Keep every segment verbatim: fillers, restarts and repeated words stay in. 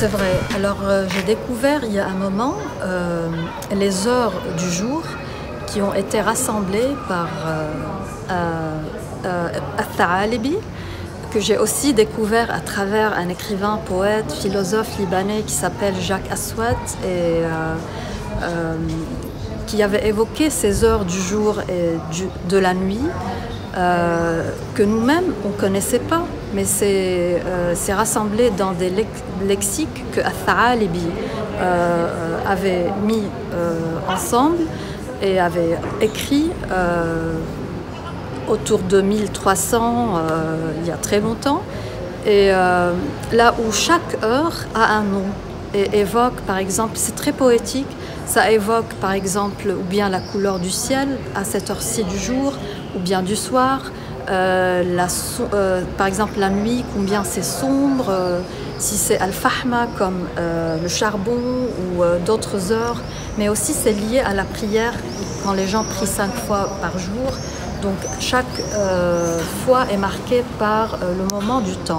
c'est vrai. Alors, euh, j'ai découvert il y a un moment euh, les heures du jour qui ont été rassemblées par euh, euh, euh, Al-Tha'alibi, que j'ai aussi découvert à travers un écrivain, poète, philosophe libanais qui s'appelle Jacques Aswad et euh, euh, qui avait évoqué ces heures du jour et du, de la nuit euh, que nous-mêmes on ne connaissait pas, mais c'est euh, rassemblé dans des lexiques que Al-Tha'alibi euh, avait mis euh, ensemble et avait écrit euh, autour de mille trois cents, euh, il y a très longtemps, et euh, là où chaque heure a un nom et évoque, par exemple, c'est très poétique, ça évoque par exemple ou bien la couleur du ciel à cette heure-ci du jour, ou bien du soir, euh, la, euh, par exemple la nuit, combien c'est sombre, euh, si c'est al-fahma comme euh, le charbon ou euh, d'autres heures, mais aussi c'est lié à la prière quand les gens prient cinq fois par jour. Donc chaque euh, fois est marquée par euh, le moment du temps.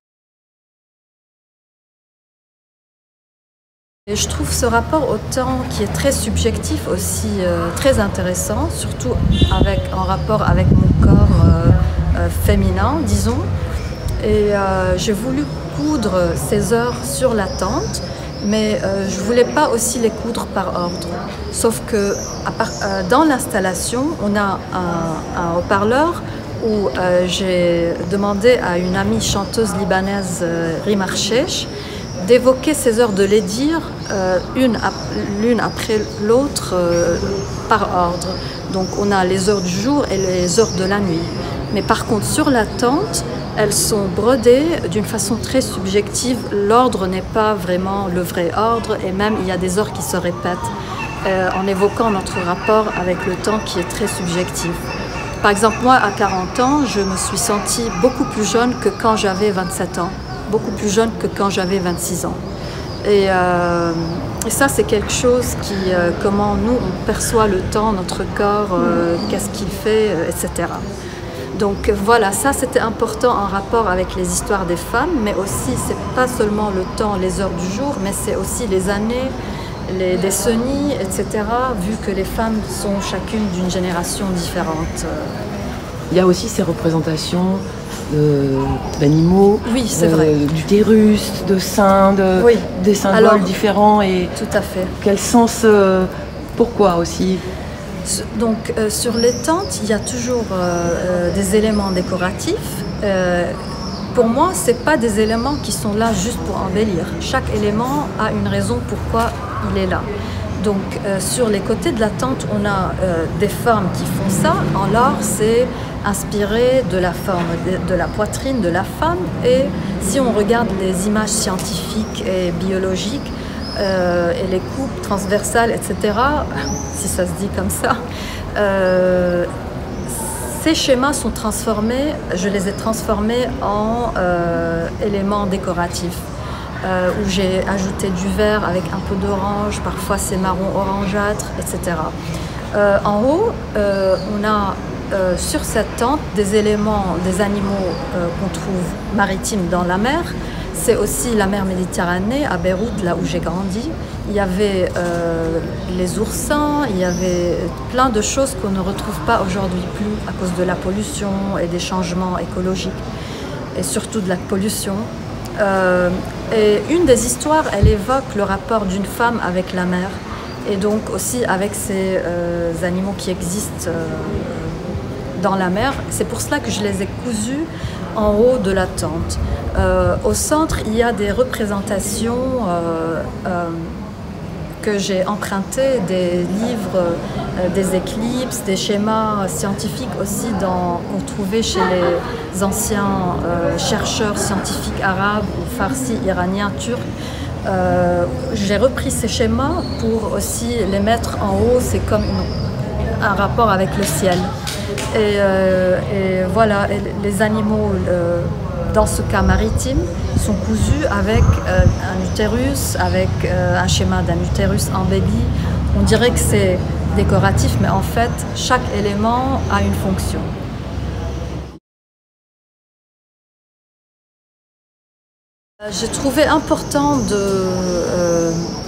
Et je trouve ce rapport au temps qui est très subjectif aussi euh, très intéressant, surtout avec, en rapport avec mon corps euh, euh, féminin, disons. Et euh, j'ai voulu coudre ces heures sur la tente, mais euh, je ne voulais pas aussi les coudre par ordre. Sauf que à part, euh, dans l'installation, on a un, un haut-parleur où euh, j'ai demandé à une amie chanteuse libanaise, euh, Rima Rchesh, d'évoquer ces heures, de les dire euh, une ap l'une après l'autre euh, par ordre. Donc on a les heures du jour et les heures de la nuit. Mais par contre sur la tente, elles sont brodées d'une façon très subjective. L'ordre n'est pas vraiment le vrai ordre et même il y a des heures qui se répètent euh, en évoquant notre rapport avec le temps qui est très subjectif. Par exemple, moi à quarante ans, je me suis sentie beaucoup plus jeune que quand j'avais vingt-sept ans. Beaucoup plus jeune que quand j'avais vingt-six ans. Et, euh, et ça, c'est quelque chose qui, euh, comment nous, on perçoit le temps, notre corps, euh, qu'est-ce qu'il fait, euh, et cetera. Donc voilà, ça c'était important en rapport avec les histoires des femmes, mais aussi, c'est pas seulement le temps, les heures du jour, mais c'est aussi les années, les décennies, et cetera, vu que les femmes sont chacune d'une génération différente. Il y a aussi ces représentations d'animaux, oui, euh, d'utérus, de seins, de, oui. des symboles Alors, différents. Et tout à fait. Quel sens, euh, pourquoi aussi? Donc euh, sur les tentes, il y a toujours euh, euh, des éléments décoratifs. Euh, pour moi, ce n'est pas des éléments qui sont là juste pour embellir. Chaque élément a une raison pourquoi il est là. Donc euh, sur les côtés de la tente, on a euh, des formes qui font ça. En l'art, c'est inspiré de la forme de, de la poitrine de la femme. Et si on regarde les images scientifiques et biologiques, euh, et les coupes transversales, et cetera, si ça se dit comme ça, euh, ces schémas sont transformés, je les ai transformés en euh, éléments décoratifs. Euh, où j'ai ajouté du vert avec un peu d'orange, parfois c'est marron orangeâtre, et cetera. Euh, en haut, euh, on a euh, sur cette tente des éléments, des animaux euh, qu'on trouve maritimes dans la mer. C'est aussi la mer Méditerranée, à Beyrouth, là où j'ai grandi. Il y avait euh, les oursins, il y avait plein de choses qu'on ne retrouve pas aujourd'hui plus à cause de la pollution et des changements écologiques, et surtout de la pollution. Euh, et une des histoires, elle évoque le rapport d'une femme avec la mer et donc aussi avec ces euh, animaux qui existent euh, dans la mer. C'est pour cela que je les ai cousus en haut de la tente. Euh, au centre, il y a des représentations euh, euh, que j'ai empruntées, des livres, euh, des éclipses, des schémas scientifiques aussi qu'on trouvait chez les anciens euh, chercheurs scientifiques arabes ou farsis, iraniens, turcs. Euh, j'ai repris ces schémas pour aussi les mettre en haut, c'est comme une, un rapport avec le ciel. Et, euh, et voilà, et les animaux, euh, dans ce cas maritime, sont cousus avec euh, un utérus, avec euh, un schéma d'un utérus en baby. On dirait que c'est décoratif, mais en fait, chaque élément a une fonction. J'ai trouvé important de, euh,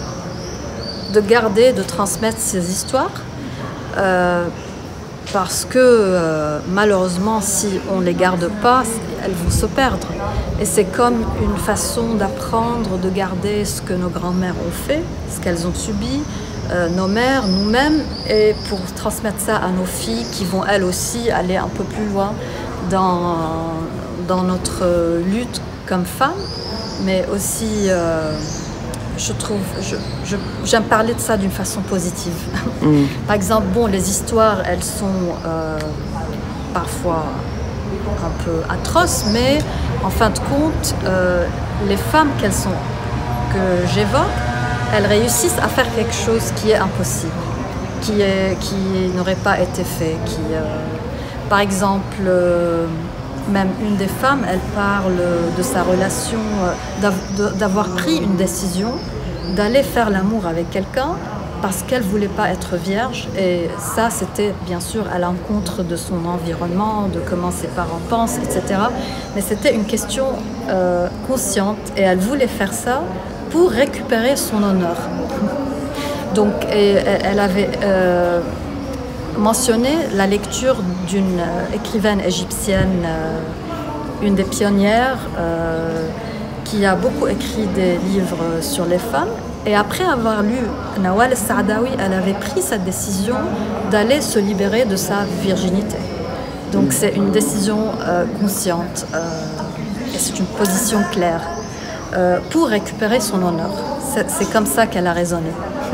de garder, de transmettre ces histoires euh, parce que euh, malheureusement, si on ne les garde pas, elles vont se perdre. Et c'est comme une façon d'apprendre, de garder ce que nos grands-mères ont fait, ce qu'elles ont subi, euh, nos mères, nous-mêmes, et pour transmettre ça à nos filles qui vont elles aussi aller un peu plus loin dans, dans notre lutte comme femmes, mais aussi, euh, je trouve, je, je, j'aime parler de ça d'une façon positive. Mmh. Par exemple, bon, les histoires, elles sont euh, parfois un peu atroces, mais en fin de compte, euh, les femmes qu'elles sont, que j'évoque, elles réussissent à faire quelque chose qui est impossible, qui, est, qui n'aurait pas été fait. Qui, euh, par exemple, euh, même une des femmes, elle parle de sa relation, euh, d'avoir pris une décision, d'aller faire l'amour avec quelqu'un parce qu'elle ne voulait pas être vierge. Et ça, c'était bien sûr à l'encontre de son environnement, de comment ses parents pensent, et cetera. Mais c'était une question euh, consciente et elle voulait faire ça pour récupérer son honneur. Donc, et, elle avait euh, mentionné la lecture d'une euh, écrivaine égyptienne, euh, une des pionnières, euh, qui a beaucoup écrit des livres sur les femmes. Et après avoir lu Nawal el-Saadawi, elle avait pris cette décision d'aller se libérer de sa virginité. Donc c'est une décision euh, consciente euh, et c'est une position claire euh, pour récupérer son honneur. C'est comme ça qu'elle a raisonné.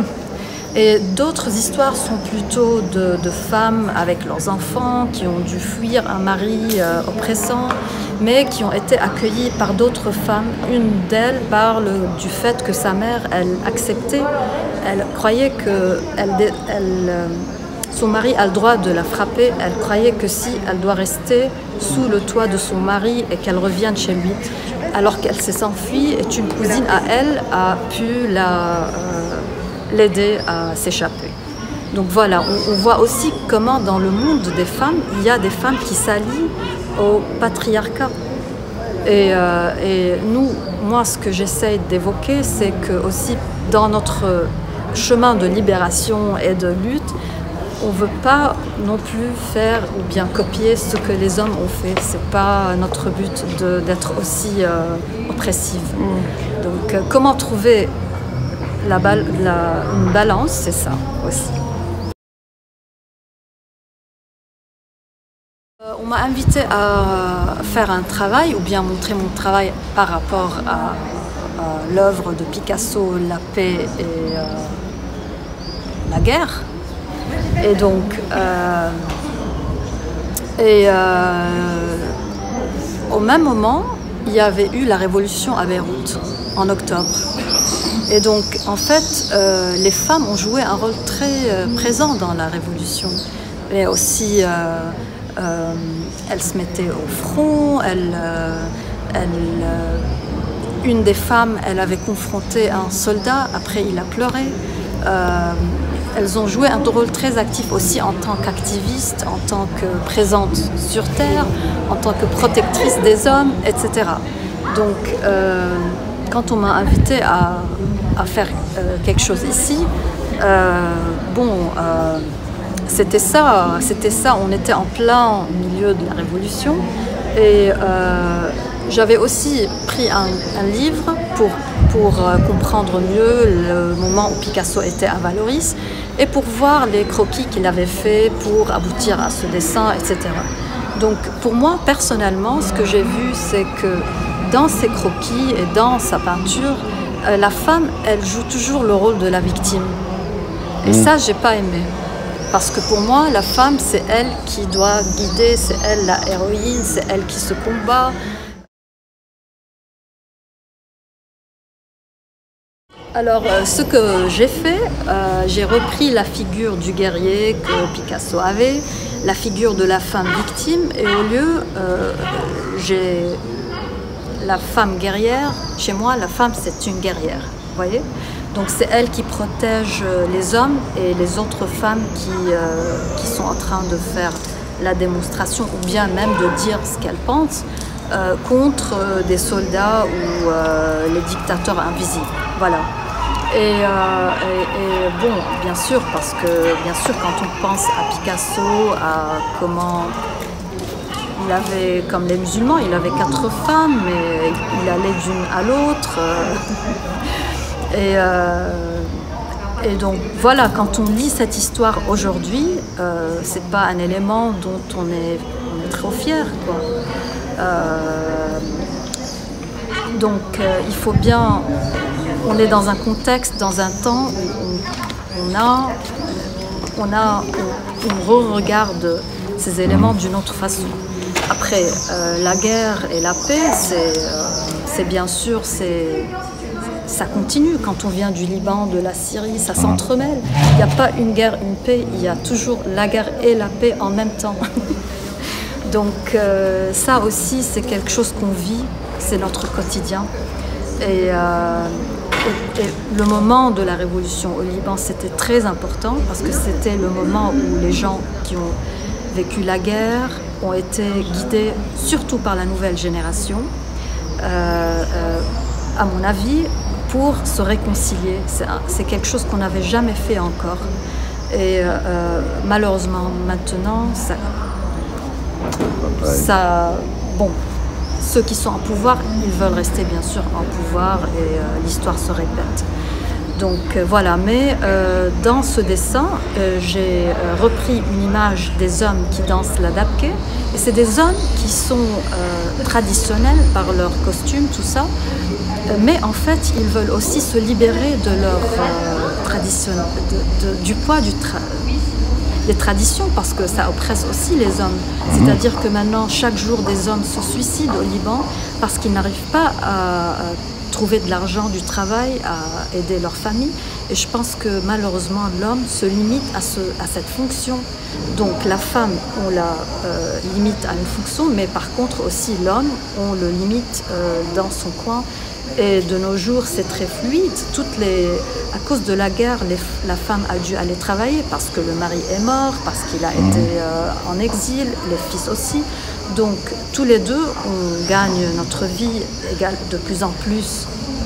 Et d'autres histoires sont plutôt de, de femmes avec leurs enfants qui ont dû fuir un mari euh, oppressant, mais qui ont été accueillies par d'autres femmes. Une d'elles parle du fait que sa mère, elle acceptait, elle croyait que elle, elle, euh, son mari a le droit de la frapper, elle croyait que si elle doit rester sous le toit de son mari et qu'elle revienne chez lui, alors qu'elle s'est enfuie, et une cousine à elle a pu la... Euh, l'aider à s'échapper. Donc voilà, on, on voit aussi comment dans le monde des femmes, il y a des femmes qui s'allient au patriarcat. Et, euh, et nous, moi, ce que j'essaye d'évoquer, c'est que aussi dans notre chemin de libération et de lutte, on ne veut pas non plus faire ou bien copier ce que les hommes ont fait. Ce n'est pas notre but d'être aussi euh, oppressive. Mm. Donc euh, comment trouver La, la, une balance, c'est ça aussi. Euh, on m'a invité à faire un travail ou bien montrer mon travail par rapport à, à l'œuvre de Picasso, la paix et euh, la guerre. Et donc, euh, et euh, au même moment, il y avait eu la révolution à Beyrouth en octobre. Et donc, en fait, euh, les femmes ont joué un rôle très euh, présent dans la Révolution. Mais aussi, euh, euh, elles se mettaient au front. Elles, euh, elles, euh, une des femmes, elle avait confronté un soldat. Après, il a pleuré. Euh, elles ont joué un rôle très actif aussi en tant qu'activistes, en tant que présentes sur Terre, en tant que protectrices des hommes, et cetera. Donc, euh, quand on m'a invité à, à faire euh, quelque chose ici, euh, bon, euh, c'était ça, c'était ça, on était en plein milieu de la Révolution et euh, j'avais aussi pris un, un livre pour, pour euh, comprendre mieux le moment où Picasso était à Vallauris et pour voir les croquis qu'il avait fait pour aboutir à ce dessin, et cetera. Donc pour moi, personnellement, ce que j'ai vu, c'est que dans ses croquis et dans sa peinture, euh, la femme, elle joue toujours le rôle de la victime. Et mmh. ça, j'ai pas aimé. Parce que pour moi, la femme, c'est elle qui doit guider, c'est elle la héroïne, c'est elle qui se combat. Alors, euh, ce que j'ai fait, euh, j'ai repris la figure du guerrier que Picasso avait, la figure de la femme victime, et au lieu, euh, j'ai la femme guerrière. Chez moi, la femme, c'est une guerrière, vous voyez? Donc c'est elle qui protège les hommes et les autres femmes qui, euh, qui sont en train de faire la démonstration ou bien même de dire ce qu'elles pensent. euh, contre euh, des soldats ou euh, les dictateurs invisibles. Voilà. Et, euh, et, et bon, bien sûr, parce que bien sûr, quand on pense à Picasso, à comment il avait, comme les musulmans, il avait quatre femmes, mais il allait d'une à l'autre. Et, euh, et donc voilà, quand on lit cette histoire aujourd'hui, euh, c'est pas un élément dont on est, on est trop fier, quoi. Euh, donc euh, il faut bien, on est dans un contexte, dans un temps où on, on a, on a, on, on re-regarde ces éléments d'une autre façon. Après, euh, la guerre et la paix, c'est euh, bien sûr, c'est ça continue. Quand on vient du Liban, de la Syrie, ça s'entremêle. Il n'y a pas une guerre, une paix, il y a toujours la guerre et la paix en même temps. Donc euh, ça aussi, c'est quelque chose qu'on vit, c'est notre quotidien. Et, euh, et, et le moment de la révolution au Liban, c'était très important parce que c'était le moment où les gens qui ont vécu la guerre ont été guidés surtout par la nouvelle génération, euh, euh, à mon avis, pour se réconcilier. C'est quelque chose qu'on n'avait jamais fait encore. Et euh, malheureusement, maintenant, ça, ça, bon, ceux qui sont en pouvoir, ils veulent rester bien sûr en pouvoir et euh, l'histoire se répète. Donc euh, voilà, mais euh, dans ce dessin, euh, j'ai euh, repris une image des hommes qui dansent la dabke. Et c'est des hommes qui sont euh, traditionnels par leur costume, tout ça. Euh, mais en fait, ils veulent aussi se libérer de leur euh, tradition, de, de, du poids du tra des traditions, parce que ça oppresse aussi les hommes. C'est-à-dire que maintenant, chaque jour, des hommes se suicident au Liban parce qu'ils n'arrivent pas à, à trouver de l'argent, du travail, à aider leur famille. Et je pense que malheureusement, l'homme se limite à, ce, à cette fonction. Donc la femme, on la euh, limite à une fonction, mais par contre aussi l'homme, on le limite euh, dans son coin. Et de nos jours, c'est très fluide. Toutes les, à cause de la guerre, les, la femme a dû aller travailler parce que le mari est mort, parce qu'il a mmh. été euh, en exil, les fils aussi. Donc tous les deux, on gagne notre vie égale de plus en plus.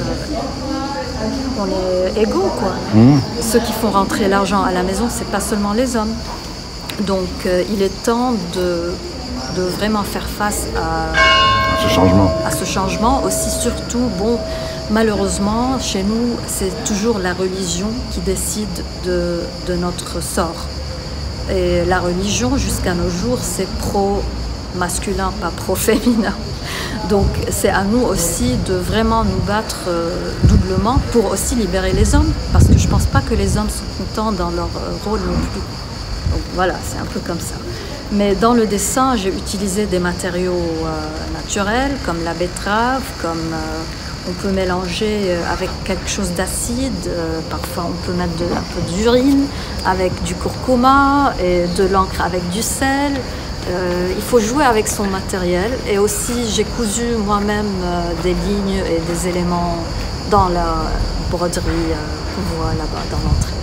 Euh, on est égaux, quoi. Mmh. Ceux qui font rentrer l'argent à la maison, c'est pas seulement les hommes. Donc euh, il est temps de, de vraiment faire face à ce changement. à ce changement. Aussi, surtout, bon, malheureusement, chez nous, c'est toujours la religion qui décide de, de notre sort. Et la religion, jusqu'à nos jours, c'est pro-masculin, pas pro-féminin. Donc, c'est à nous aussi de vraiment nous battre euh, doublement pour aussi libérer les hommes, parce que je pense pas que les hommes sont contents dans leur euh, rôle non plus. Donc voilà, c'est un peu comme ça. Mais dans le dessin, j'ai utilisé des matériaux euh, naturels, comme la betterave, comme euh, on peut mélanger euh, avec quelque chose d'acide. Euh, parfois, on peut mettre de, un peu d'urine avec du curcuma et de l'encre avec du sel. Euh, il faut jouer avec son matériel. Et aussi, j'ai cousu moi-même euh, des lignes et des éléments dans la broderie euh, qu'on voit là-bas dans l'entrée.